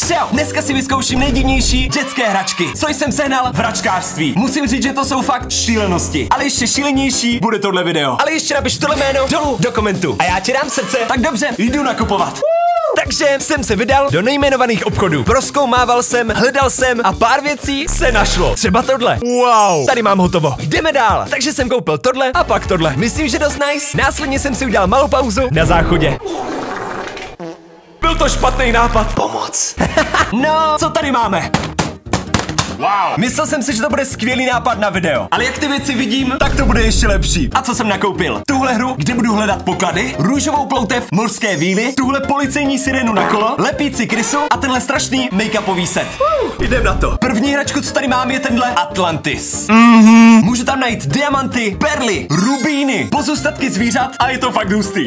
Čau! Dneska si vyzkouším nejdivnější dětské hračky, co jsem sehnal v hračkářství. Musím říct, že to jsou fakt šílenosti. Ale ještě šílenější bude tohle video. Ale ještě napiš tohle jméno dolů do komentu. A já ti dám srdce. Tak dobře, jdu nakupovat. Takže jsem se vydal do nejmenovaných obchodů. Prozkoumával jsem, hledal jsem a pár věcí se našlo. Třeba tohle. Wow. Tady mám hotovo. Jdeme dál. Takže jsem koupil tohle a pak tohle. Myslím, že dost nice. Následně jsem si udělal malou pauzu na záchodě. Byl to špatný nápad. Pomoc. No, co tady máme? Wow. Myslel jsem si, že to bude skvělý nápad na video. Ale jak ty věci vidím, tak to bude ještě lepší. A co jsem nakoupil? Tuhle hru, kde budu hledat poklady, růžovou ploutev, mořské víly, tuhle policejní sirenu na kolo, lepící krysu a tenhle strašný make-upový set. Jdem na to. První hračku, co tady mám, je tenhle Atlantis. Můžu tam najít diamanty, perly, rubíny, pozůstatky zvířat a je to fakt hustý.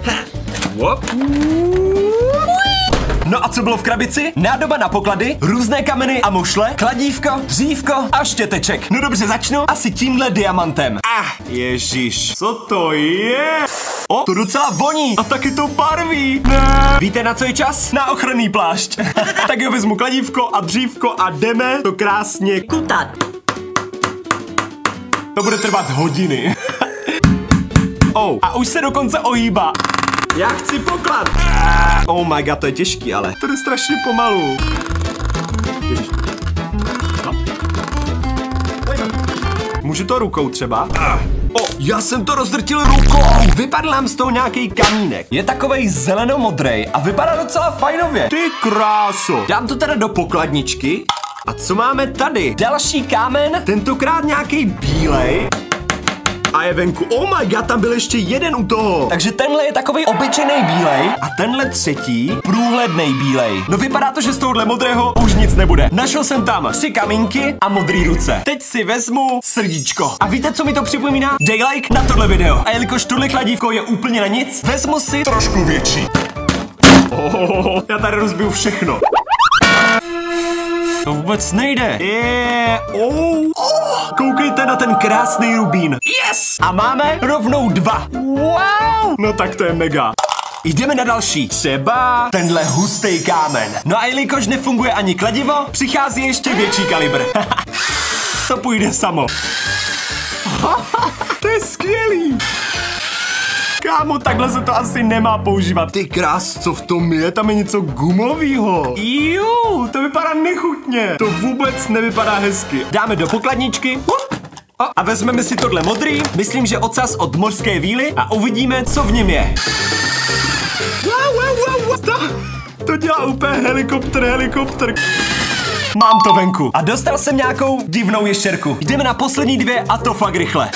No a co bylo v krabici? Nádoba na poklady, různé kameny a mušle, kladívko, dřívko a štěteček. No dobře, začnu asi tímhle diamantem. Ježíš, co to je? O, to docela voní a taky to barví. Ne. Víte, na co je čas? Na ochranný plášť. Tak jo, vezmu kladívko a dřívko a jdeme to krásně kutat. To bude trvat hodiny. A už se dokonce ohýbá. Já chci poklad. Oh my god, to je těžký, ale to je strašně pomalu. Můžu to rukou třeba? Já jsem to rozdrtil rukou. Vypadl nám z toho nějaký kamínek. Je takovej zelenomodrej a vypadá docela fajnově. Ty kráso. Dám to teda do pokladničky. A co máme tady? Další kámen, tentokrát nějaký bílej. A je venku. Oh my god, tam byl ještě jeden u toho. Takže tenhle je takový obyčejný bílej a tenhle třetí průhledný bílej. No vypadá to, že z tohohle modrého už nic nebude. Našel jsem tam 3 kamínky a modrý ruce. Teď si vezmu srdíčko. A víte, co mi to připomíná? Dej like na tohle video. A jelikož tohle kladívko je úplně na nic, vezmu si trošku větší. Já tady rozbiju všechno. To vůbec nejde. Koukejte na ten krásný rubín. Yes! A máme rovnou 2. Wow! No tak to je mega. Jdeme na další. Třeba tenhle hustý kámen. No a jelikož nefunguje ani kladivo, přichází ještě větší kalibr. To půjde samo. To je skvělý. Kámo, takhle se to asi nemá používat. Ty krás, co v tom je? Tam je něco gumovýho. To vypadá nechutně. To vůbec nevypadá hezky. Dáme do pokladničky. A vezmeme si tohle modrý. Myslím, že ocas od mořské víly a uvidíme, co v něm je. To dělá úplně helikopter. Mám to venku. A dostal jsem nějakou divnou ještěrku. Jdeme na poslední 2 a to fakt rychle.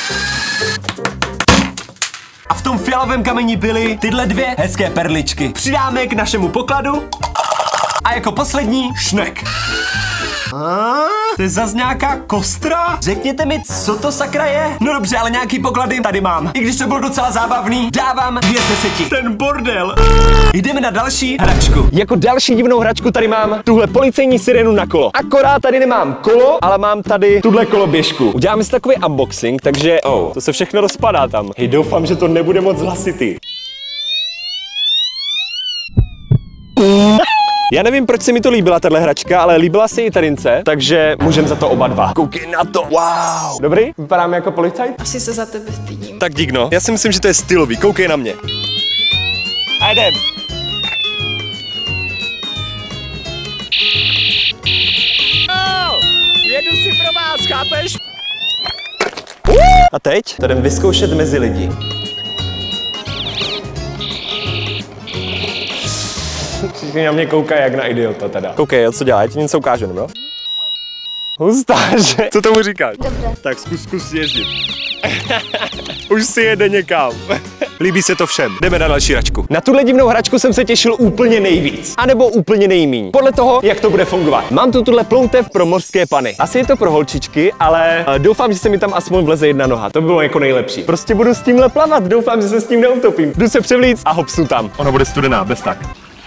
A v tom fialovém kameni byly tyhle 2 hezké perličky. Přidáme k našemu pokladu. A jako poslední šnek. To je zas nějaká kostra? Řekněte mi, co to sakra je? No dobře, ale nějaký poklady tady mám. I když to bylo docela zábavný, dávám 2 z 10. Ten bordel. Jdeme na další hračku. Jako další divnou hračku tady mám tuhle policejní sirenu na kolo. Akorát tady nemám kolo, ale mám tady tuhle koloběžku. Uděláme si takový unboxing, takže to se všechno rozpadá tam. Hej, doufám, že to nebude moc hlasitý. Já nevím, proč se mi to líbila tahle hračka, ale líbila se i Tarince, takže můžeme za to oba 2. Koukej na to. Wow. Dobrý? Vypadáme jako policajt? Asi se za tebe stydím. Tak dík, no. Já si myslím, že to je stylový. Koukej na mě. A jdem. Jedu si pro vás, chápeš? A teď to jdem vyzkoušet mezi lidi. Všichni na mě koukají jak na idiota teda. Koukej, co dělá, já ti něco ukážu, no? Hustáže. Co tomu říkáš? Dobře. Tak zkus jezdit. Už si jede někam. Líbí se to všem. Jdeme na další hračku. Na tuhle divnou hračku jsem se těšil úplně nejvíc. A nebo úplně nejmíň. Podle toho, jak to bude fungovat. Mám tu tuhle ploutev pro mořské pany. Asi je to pro holčičky, ale doufám, že se mi tam aspoň vleze 1 noha. To bylo jako nejlepší. Prostě budu s tímhle plavat. Doufám, že se s tím neutopím. Jdu se převlíct a hopsnu tam. Ona bude studená, bez tak.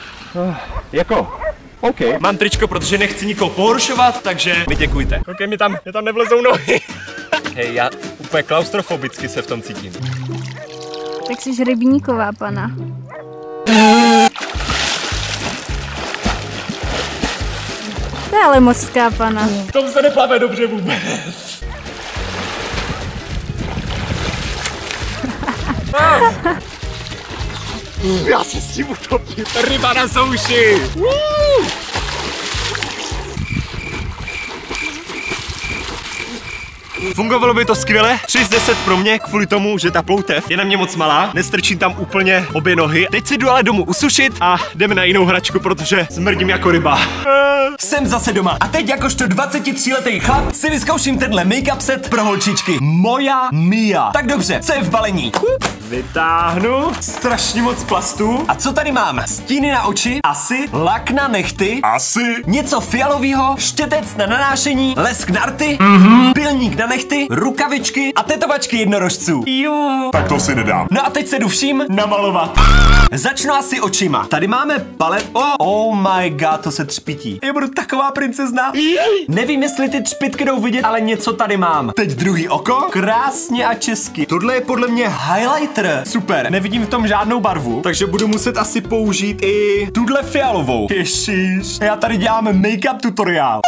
OK. Mám tričko, protože nechci nikoho pohoršovat, takže mi děkujte. OK, mě tam nevlezou nohy. Hej, já úplně klaustrofobicky se v tom cítím. Tak jsi rybníková, pana. To je ale moc skápana. V tom se neplave dobře vůbec. Já se s tím utopím. Ryba na souši. Fungovalo by to skvěle, 3 z 10 pro mě, kvůli tomu, že ta ploutev je na mě moc malá, nestrčím tam úplně obě nohy. Teď si jdu ale domů usušit a jdeme na jinou hračku, protože smrdím jako ryba. Jsem zase doma a teď jakožto 23letý chlap si vyzkouším tenhle make-up set pro holčičky. Moja Mia. Tak dobře, co je v balení? Vytáhnu strašně moc plastů. A co tady mám? Stíny na oči, asi, lak na nehty, asi, něco fialového, štětec na nanášení, lesk na rty, pilník na nehty, rukavičky a tetovačky jednorožců. Jo. Tak to si nedám. No a teď se jdu vším namalovat. Začnu asi očima. Tady máme palet. Oh my god, to se třpití. Já budu taková princezna. Nevím, jestli ty třpitky jdou vidět, ale něco tady mám. Teď druhý oko. Krásně a česky. Tohle je podle mě highlighter. Super, nevidím v tom žádnou barvu, takže budu muset asi použít i tuhle fialovou. Ježiš, já tady dělám make-up tutoriál.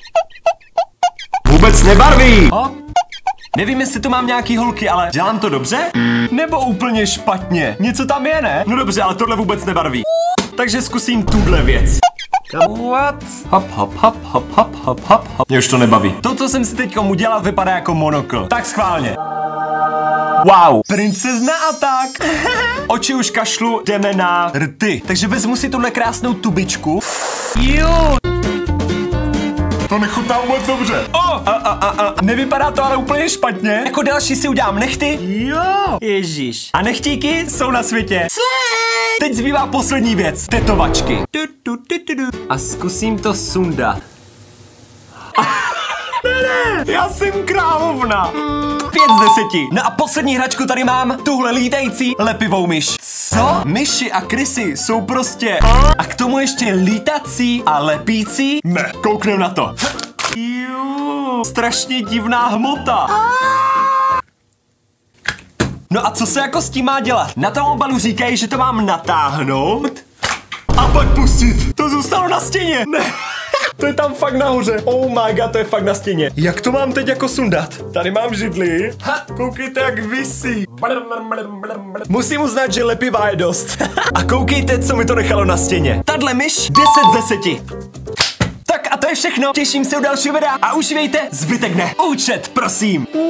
Vůbec nebarví. Nevím, jestli tu mám nějaký holky, ale dělám to dobře? Nebo úplně špatně? Něco tam je, ne? No dobře, ale tohle vůbec nebarví. Takže zkusím tuhle věc. What? Hop, hop, hop, hop, hop, hop, hop, hop. Mě už to nebaví. To, co jsem si teďkom udělal, vypadá jako monokl. Tak schválně. Wow, princezna a tak. Oči už kašlu, jdeme na rty. Takže vezmu si tuhle krásnou tubičku. Jo. To nechutná vůbec dobře. Nevypadá to ale úplně špatně. Jako další si udělám nehty. Jo. Ježíš. A nechtíky jsou na světě. Teď zbývá poslední věc. Tetovačky. A zkusím to sundat. Ne, já jsem královna. 5 z 10. No a poslední hračku tady mám, tuhle lítající lepivou myš. Co? Myši a krysy jsou prostě... A k tomu ještě lítací a lepící? Ne, kouknem na to. Strašně divná hmota. No a co se jako s tím má dělat? Na tom obalu říkají, že to mám natáhnout a pak pustit. To zůstalo na stěně. Ne. To je tam fakt nahoře. Oh my god, to je fakt na stěně. Jak to mám teď jako sundat? Tady mám židli. Koukejte, jak visí. Musím uznat, že lepivá je dost. A koukejte, co mi to nechalo na stěně. Tadle myš 10 z 10. Tak a to je všechno. Těším se u dalšího videa a užívejte, zbytek ne. Účet, prosím.